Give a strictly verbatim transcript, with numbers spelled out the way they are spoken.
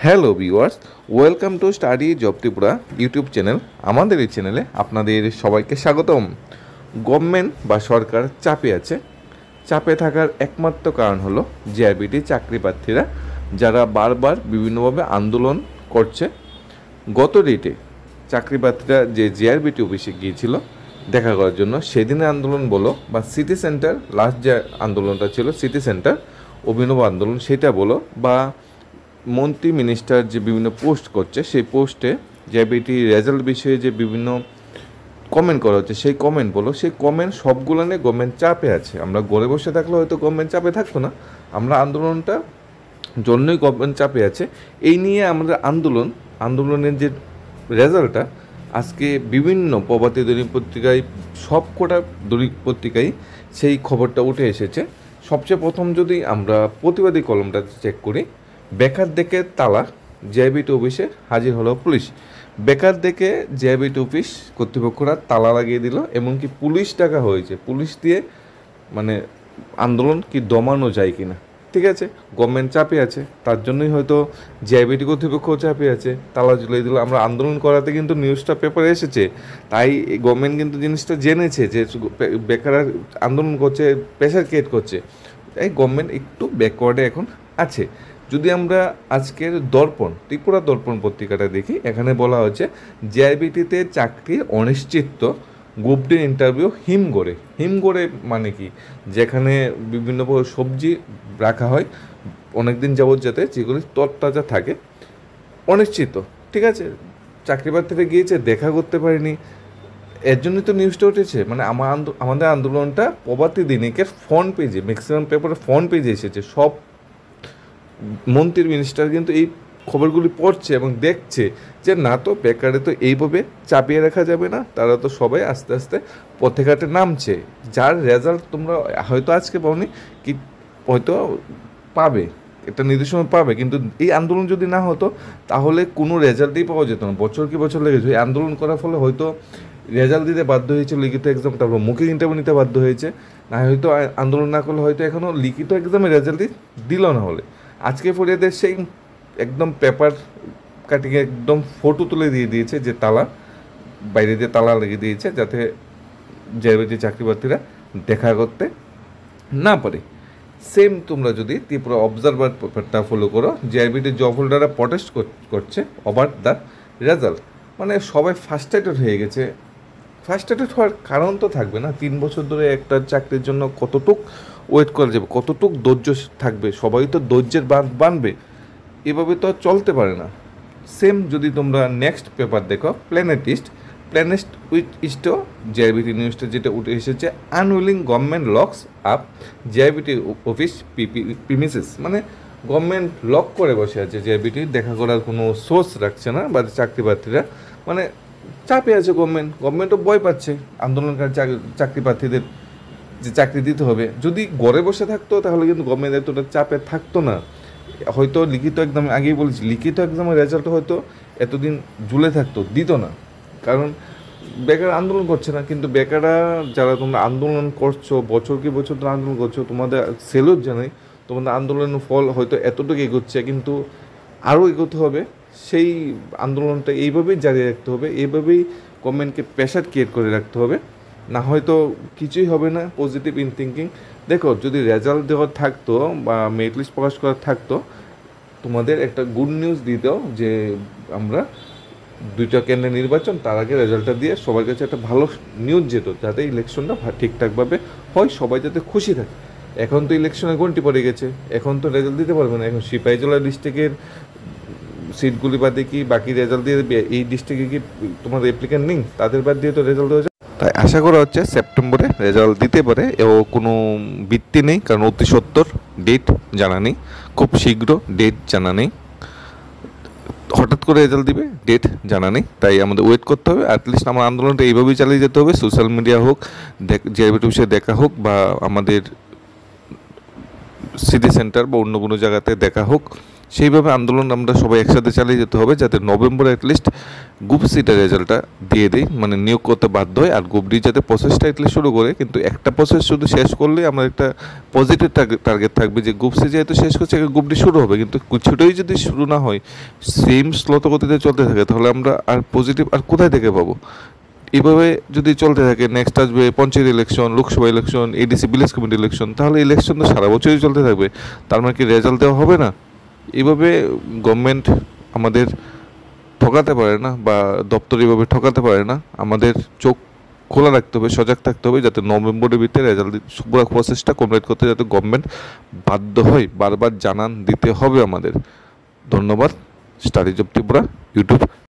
Hello viewers, welcome to study job Tripura YouTube channel. আমাদের এই চ্যানেলে আপনাদের সবাইকে স্বাগতম। গভর্নমেন্ট বা সরকার চাপে আছে। চাপে থাকার একমাত্র কারণ হলো জেআরবিটি চাকরি প্রার্থীরা, যারা বারবার বিভিন্নভাবে আন্দোলন করছে। গত ডেটে চাকরি প্রার্থীরা যে জেআরবিটি অফিসে গিয়েছিল দেখা করার জন্য, সেদিনের আন্দোলন বলো বা সিটি সেন্টার লাস্ট যে আন্দোলনটা ছিল সিটি সেন্টার অভিনব আন্দোলন সেটা বলো, বা মন্ত্রী মিনিস্টার যে বিভিন্ন পোস্ট করছে সেই পোস্টে জেআরবিটি রেজাল্ট বিষয়ে যে বিভিন্ন কমেন্ট করা হচ্ছে সেই কমেন্ট বলো, সেই কমেন্ট সবগুলো নিয়ে গভর্নমেন্ট চাপে আছে। আমরা ঘরে বসে থাকলে হয়তো গভর্নমেন্ট চাপে থাকতো না, আমরা আন্দোলনটা জন্যই গভর্নমেন্ট চাপে আছে। এই নিয়ে আমাদের আন্দোলন আন্দোলনের যে রেজাল্টটা আজকে বিভিন্ন প্রভাতী দৈনিক পত্রিকায়, সব কটা দৈনিক পত্রিকায় সেই খবরটা উঠে এসেছে। সবচেয়ে প্রথম যদি আমরা প্রতিবাদী কলমটা চেক করি, বেকার দেখে তালা, জেআরবিটি অফিসে হাজির হলো পুলিশ। বেকার দেখে জেআরবিটি অফিস কর্তৃপক্ষরা তালা লাগিয়ে দিল, এমনকি পুলিশ ডাকা হয়েছে। পুলিশ দিয়ে মানে আন্দোলন কি দমানো যায় কিনা। ঠিক আছে, গভর্নমেন্ট চাপে আছে, তার জন্যই হয়তো জেআরবিটি কর্তৃপক্ষ চাপে আছে, তালা ঝুলিয়ে দিল। আমরা আন্দোলন করাতে কিন্তু নিউজটা পেপারে এসেছে, তাই গভর্নমেন্ট কিন্তু জিনিসটা জেনেছে যে বেকাররা আন্দোলন করছে, প্রেশার ক্রিয়েট করছে। তাই গভর্নমেন্ট একটু ব্যাকওয়ার্ডে এখন আছে। যদি আমরা আজকের দর্পণ ত্রিপুরা দর্পণ পত্রিকাটা দেখি, এখানে বলা হচ্ছে জেআরবিটিতে চাকরির অনিশ্চিত, গ্রুপ-ডি ইন্টারভিউ হিমঘরে। হিমঘরে মানে কি, যেখানে বিভিন্ন সবজি রাখা হয় অনেক দিন যাবত, যাতে যেগুলি তরতাজা থাকে, অনিশ্চিত। ঠিক আছে, চাকরি প্রার্থীরা গিয়েছে, দেখা করতে পারেনি, এর জন্যই তো নিউজটা উঠেছে। মানে আমার আমাদের আন্দোলনটা প্রভাতী দৈনিকের ফ্রন্ট পেজে, ম্যাক্সিমাম পেপারে ফ্রন্ট পেজে এসেছে। সব মন্ত্রী মিনিস্টার কিন্তু এই খবরগুলি পড়ছে এবং দেখছে যে না, তো বেকারে তো এইভাবে চাপিয়ে রাখা যাবে না, তারা তো সবাই আস্তে আস্তে পথে ঘাটে নামছে। যার রেজাল্ট তোমরা হয়তো আজকে পাওনি, কি হয়তো পাবে, একটা নির্দিষ্ট পাবে, কিন্তু এই আন্দোলন যদি না হতো তাহলে কোনো রেজাল্টই পাওয়া যেত না। বছর কি বছর লেগেছে এই আন্দোলন করার ফলে, হয়তো রেজাল্ট দিতে বাধ্য হয়েছে লিখিত এক্সাম, তারপর মৌখিক ইন্টারভিউ নিতে বাধ্য হয়েছে। না হয়তো আন্দোলন না করলে হয়তো এখনও লিখিত এক্সামে রেজাল্টই দিল না। হলে আজকে ফরিয়াদের সেই একদম পেপার কাটিংয়ে একদম ফটো তুলে দিয়ে দিয়েছে যে তালা, বাইরে দিয়ে তালা লাগিয়ে দিয়েছে, যাতে জেআরবিটি চাকরি প্রার্থীরা দেখা করতে না পারে। সেম তোমরা যদি ত্রিপুরা অবজারভার পেপারটা ফলো করো, জেআরবিটি জব হোল্ডাররা প্রটেস্ট করছে ওভার দ্য রেজাল্ট। মানে সবাই ফার্স্ট্রেটেড হয়ে গেছে। ফার্স্ট্রেটেড হওয়ার কারণ তো থাকবে না, তিন বছর ধরে একটা চাকরির জন্য কতটুক ওয়েট করা যাবে, কতটুক ধৈর্য থাকবে, সবাই তো ধৈর্যের বাঁধ বানবে, এভাবে তো চলতে পারে না। সেম যদি তোমরা নেক্সট পেপার দেখো, প্ল্যানেটিস্ট প্ল্যানেস্ট উইথ ইস্টো জেআরবিটি নিউজটা যেটা উঠে এসেছে, unwilling government locks up JRBT office premises. মানে গভর্নমেন্ট লক করে বসে আছে, জেআরবিটি দেখা করার কোনো সোর্স রাখছে না, বা চাকরি প্রার্থীরা মানে চাপে আছে। গভর্নমেন্ট গভর্নমেন্টও ভয় পাচ্ছে আন্দোলনকারী চাকরি প্রার্থীদের যে চাকরি দিতে হবে। যদি ঘরে বসে থাকতো তাহলে কিন্তু গভর্নমেন্ট এতটা চাপে থাকতো না। হয়তো লিখিত এক্সাম, আগেই বলেছি, লিখিত এক্সামের রেজাল্ট হয়তো এতদিন ঝুলে থাকতো, দিত না, কারণ বেকার আন্দোলন করছে না। কিন্তু বেকাররা যারা তোমরা আন্দোলন করছো, বছর কি বছর ধরে আন্দোলন করছো, তোমাদের সেলুট জানাই, তোমাদের আন্দোলনের ফল হয়তো এতটুকু এগোচ্ছে, কিন্তু আরও এগোতে হবে। সেই আন্দোলনটা এইভাবেই জারি রাখতে হবে, এইভাবেই গভর্নমেন্টকে প্রেশার ক্রিয়েট করে রাখতে হবে, না হয়তো কিছুই হবে না। পজিটিভ ইন থিঙ্কিং দেখো, যদি রেজাল্ট দেওয়ার থাকতো বা মেরিট লিস্ট প্রকাশ করার থাকতো, তোমাদের একটা গুড নিউজ দিত যে আমরা দুইটা কেন্দ্রে নির্বাচন, তার আগে রেজাল্টটা দিয়ে সবার কাছে একটা ভালো নিউজ যেত, যাতে ইলেকশনটা ঠিকঠাকভাবে হয়, সবাই যাতে খুশি থাকে। এখন তো ইলেকশনে ঘন্টি পড়ে গেছে, এখন তো রেজাল্ট দিতে পারবে না। এখন সিপাহীজলা ডিস্ট্রিক্টের সিটগুলি বাদে কি বাকি রেজাল্ট দিয়ে দেবে? এই ডিস্ট্রিক্টে কি তোমার অ্যাপ্লিক্যান্ট নেই, তাদের বাদ দিয়ে তো রেজাল্ট হয়ে যায়। তাই আশা করা হচ্ছে সেপ্টেম্বরে রেজাল্ট দিতে পারে, ও কোনো ভিত্তি নেই, কারণ অতি সত্তর ডেট জানা নেই, খুব শীঘ্র ডেট জানা নেই, হঠাৎ করে রেজাল্ট দিবে ডেট জানা নেই। তাই আমাদের ওয়েট করতে হবে। অ্যাটলিস্ট আমার আন্দোলনটা এইভাবেই চালিয়ে যেতে হবে, সোশ্যাল মিডিয়া হোক, জেআরবিটি অফিসে দেখা হোক, বা আমাদের সিটি সেন্টার বা অন্য কোনো জায়গাতে দেখা হোক, সেইভাবে আন্দোলন আমরা সবাই একসাথে চালিয়ে যেতে হবে, যাতে নভেম্বরে অ্যাটলিস্ট গ্রুপ সিটার রেজাল্টটা দিয়ে দেয়, মানে নিয়োগ করতে বাধ্য হয়। আর গ্রুপ ডি যাতে প্রসেসটা অ্যাটলিস্ট শুরু করে, কিন্তু একটা প্রসেস শুধু শেষ করলে আমার একটা পজিটিভ টার্গেট থাকবে যে গ্রুপ সি যেহেতু শেষ করছে, গ্রুপ ডি শুরু হবে। কিন্তু কিছুটাই যদি শুরু না হয়, সেম স্লত গতিতে চলতে থাকে, তাহলে আমরা আর পজিটিভ আর কোথায় থেকে পাবো? এইভাবে যদি চলতে থাকে, নেক্সট আসবে panchayat election, Lok Sabha election, ADC village committee election, তাহলে ইলেকশন তো সারা বছরই চলতে থাকবে, তার মানে কি রেজাল্ট দেওয়া হবে না? এইভাবে গভর্নমেন্ট আমাদের ঠকাতে পারে না, বা দপ্তর এইভাবে ঠকাতে পারে না। আমাদের চোখ খোলা রাখতে হবে, সজাগ থাকতে হবে, যাতে নভেম্বরের ভিতরে রেজাল্ট পুরো প্রসেসটা কমপ্লিট করতে যাতে গভর্নমেন্ট বাধ্য হয়, বারবার জানান দিতে হবে আমাদের। ধন্যবাদ। Study job Tripura YouTube